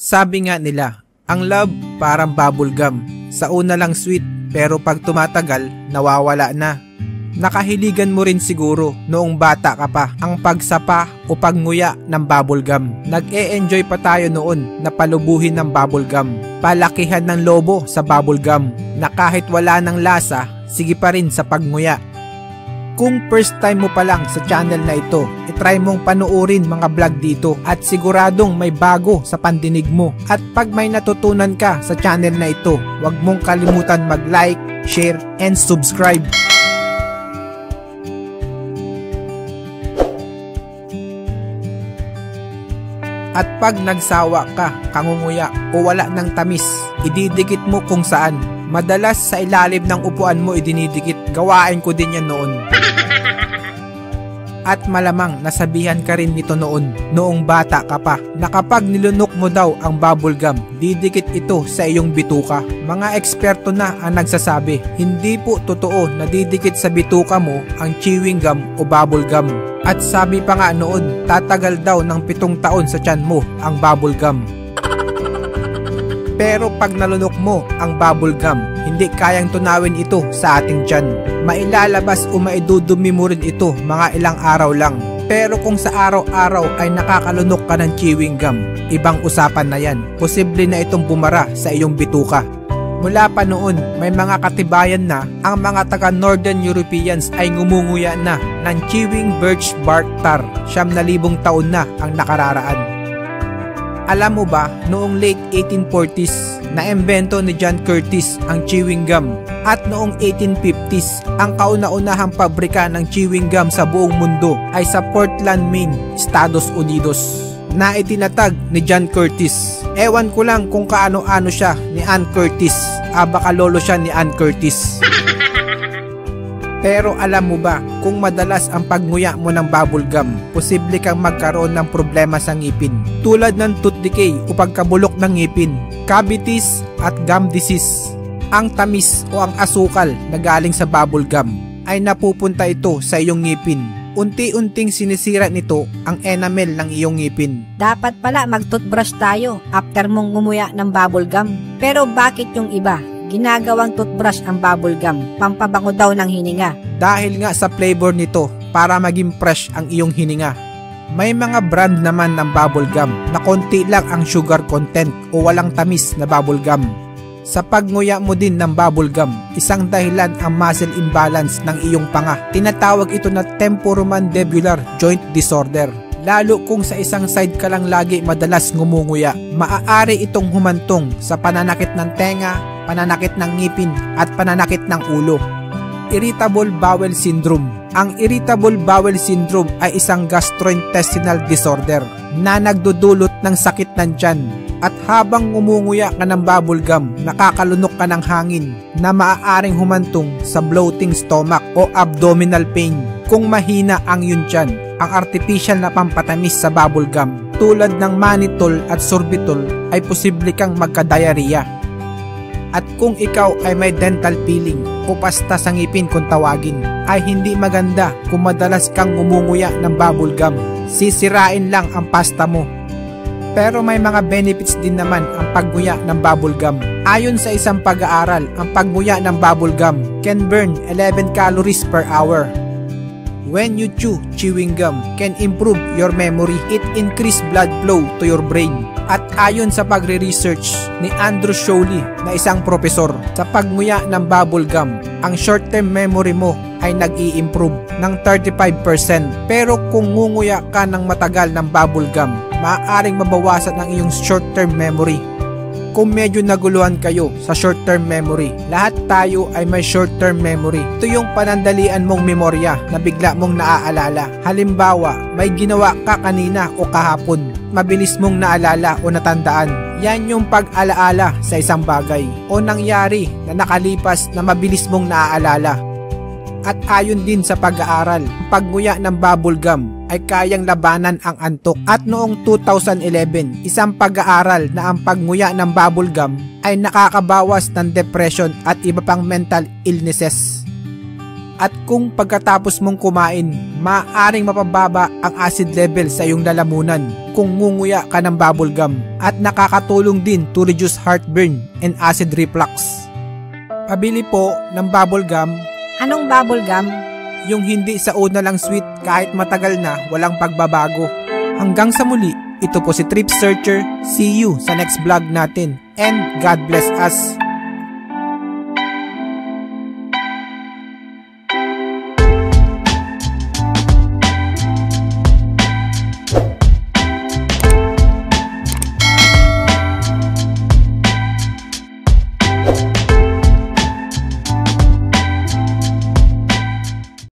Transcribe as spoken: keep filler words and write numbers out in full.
Sabi nga nila, ang love parang bubblegum. Sa una lang sweet, pero pag tumatagal, nawawala na. Nakahiligan mo rin siguro noong bata ka pa ang pagsapa o pagnguya ng bubblegum. Nag-e-enjoy pa tayo noon na palubuhin ng bubblegum. Palakihan ng lobo sa bubblegum na kahit wala ng lasa, sige pa rin sa pagnguya. Kung first time mo pa lang sa channel na ito, itry mong panuorin mga vlog dito at siguradong may bago sa pandinig mo. At pag may natutunan ka sa channel na ito, huwag mong kalimutan mag-like, share, and subscribe. At pag nagsawa ka, kangunguya o wala ng tamis, ididikit mo kung saan. Madalas sa ilalim ng upuan mo idinidikit, gawain ko din yan noon. At malamang nasabihan ka rin nito noon, noong bata ka pa, na kapag nilunok mo daw ang bubblegum, didikit ito sa iyong bituka. Mga eksperto na ang nagsasabi, hindi po totoo na didikit sa bituka mo ang chewing gum o bubblegum. At sabi pa nga noon, tatagal daw ng pitong taon sa tiyan mo ang bubblegum. Pero pag nalunok mo ang bubblegum, hindi kayang tunawin ito sa ating tiyan. Mailalabas o maidudumi mo rin ito mga ilang araw lang. Pero kung sa araw-araw ay nakakalunok ka ng chewing gum, ibang usapan na yan. Posible na itong bumara sa iyong bituka. Mula pa noon, may mga katibayan na ang mga taga-Northern Europeans ay ngumunguya na ng chewing birch bark tar. Siyam na libong taon na ang nakararaan. Alam mo ba, noong late eighteen forties, na-imbento ni John Curtis ang chewing gum. At noong eighteen fifties, ang kauna-unahang pabrika ng chewing gum sa buong mundo ay sa Portland, Maine, Estados Unidos, na itinatag ni John Curtis. Ewan ko lang kung kaano-ano siya ni Ann Curtis. Ah, baka lolo siya ni Ann Curtis. Pero alam mo ba, kung madalas ang pagnguya mo ng bubblegum, posible kang magkaroon ng problema sa ngipin. Tulad ng tooth decay o pagkabulok ng ngipin, cavities at gum disease. Ang tamis o ang asukal na galing sa bubblegum ay napupunta ito sa iyong ngipin. Unti-unting sinisira nito ang enamel ng iyong ngipin. Dapat pala mag-toothbrush tayo after mong ngumuya ng bubblegum. Pero bakit yung iba? Ginagawang toothbrush ang bubblegum, pampabango daw ng hininga. Dahil nga sa flavor nito, para maging fresh ang iyong hininga. May mga brand naman ng bubblegum na konti lang ang sugar content o walang tamis na bubblegum. Sa pagnguya mo din ng bubblegum, isang dahilan ang muscle imbalance ng iyong panga. Tinatawag ito na temporomandibular joint disorder. Lalo kung sa isang side ka lang lagi madalas ngumunguya, maaari itong humantong sa pananakit ng tenga, pananakit ng ngipin at pananakit ng ulo. Irritable bowel syndrome. Ang irritable bowel syndrome ay isang gastrointestinal disorder na nagdudulot ng sakit ng tiyan. At habang ngumunguya ka ng bubblegum, nakakalunok ka ng hangin na maaaring humantong sa bloating stomach o abdominal pain. Kung mahina ang iyong tiyan, ang artificial na pampatamis sa bubblegum tulad ng mannitol at sorbitol ay posible kang magka-diarrhea. At kung ikaw ay may dental peeling o pasta sa ngipin kung tawagin, ay hindi maganda kung madalas kang ngumunguya ng bubblegum. Sisirain lang ang pasta mo. Pero may mga benefits din naman ang pagnguya ng bubblegum. Ayon sa isang pag-aaral, ang pagnguya ng bubblegum can burn eleven calories per hour. When you chew chewing gum can improve your memory. It increase blood flow to your brain. At ayon sa pagre-research ni Andrew Showley na isang profesor, sa pagnguya ng bubblegum, ang short-term memory mo ay nag-i-improve ng thirty-five percent. Pero kung ngunguya ka ng matagal ng bubblegum, maaaring mabawasan ang iyong short-term memory. Kung medyo naguluhan kayo sa short-term memory, lahat tayo ay may short-term memory. Ito yung panandalian mong memorya na bigla mong naaalala. Halimbawa, may ginawa ka kanina o kahapon, mabilis mong naalala o natandaan. Yan yung pag-alaala sa isang bagay o nangyari na nakalipas na mabilis mong naaalala. At ayon din sa pag-aaral, ang pagnguya ng bubblegum ay kayang labanan ang antok. At noong two thousand eleven, isang pag-aaral na ang pagnguya ng bubblegum ay nakakabawas ng depression at iba pang mental illnesses. At kung pagkatapos mong kumain, maaaring mapababa ang acid level sa iyong lalamunan kung ngunguya ka ng bubble gum at nakakatulong din to reduce heartburn and acid reflux. Pabili po ng bubble gum. Anong bubble gum? Yung hindi sa una lang sweet kahit matagal na walang pagbabago. Hanggang sa muli, ito po si Trip Searcher. See you sa next vlog natin and God bless us.